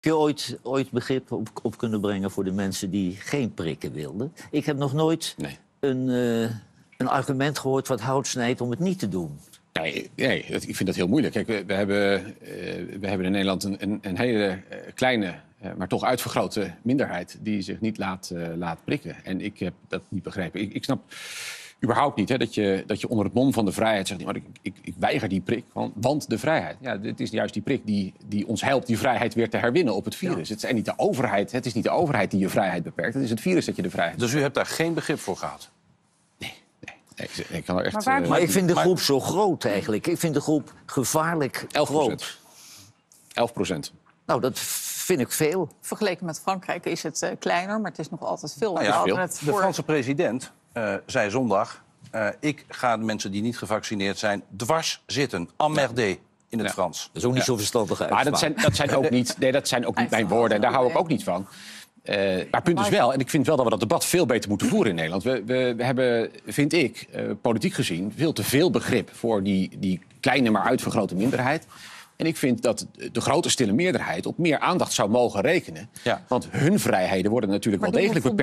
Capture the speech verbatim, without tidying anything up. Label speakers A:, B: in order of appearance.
A: Heb je ooit, ooit begrip op, op kunnen brengen voor de mensen die geen prikken wilden? Ik heb nog nooit
B: Nee.
A: een, uh, een argument gehoord wat hout snijdt om het niet te doen.
B: Nee, nee dat, ik vind dat heel moeilijk. Kijk, we, we, hebben, uh, we hebben in Nederland een, een, een hele uh, kleine, uh, maar toch uitvergrote minderheid die zich niet laat, uh, laat prikken. En ik heb dat niet begrepen. Ik, ik snap überhaupt niet hè, dat, je, dat je onder het mom van de vrijheid zegt... Maar ik, ik, ik weiger die prik, want, want de vrijheid. Ja, het is juist die prik die, die ons helpt die vrijheid weer te herwinnen op het virus. Ja. Het is niet de overheid, het is niet de overheid die je vrijheid beperkt. Het is het virus dat je de vrijheid
C: Dus u hebt daar geen begrip voor gehad?
B: Nee, nee. nee ik, ik kan er echt,
D: maar, waar,
B: uh,
A: maar ik vind de
C: maar,
A: groep zo groot eigenlijk. Ik vind de groep gevaarlijk
B: elf procent.
A: groot.
B: elf procent.
A: Nou, dat vind ik veel.
D: Vergeleken met Frankrijk is het uh, kleiner, maar het is nog altijd veel.
C: Nou ja,
D: veel.
C: Het voor... De Franse president uh, zei zondag... Uh, ik ga de mensen die niet gevaccineerd zijn dwars zitten. Emmerdé ja. in het ja. Frans.
A: Dat is ook niet
C: ja.
A: zo verstandig uit.
B: Maar dat zijn, dat zijn ook niet, nee, dat zijn ook niet mijn woorden. En daar hou ik ook niet van. Uh, maar het punt is wel, en ik vind wel dat we dat debat veel beter moeten voeren in Nederland. We, we, we hebben, vind ik, uh, politiek gezien, veel te veel begrip voor die, die kleine maar uitvergrote minderheid. En ik vind dat de grote stille meerderheid op meer aandacht zou mogen rekenen. Ja. Want hun vrijheden worden natuurlijk maar wel degelijk beperkt.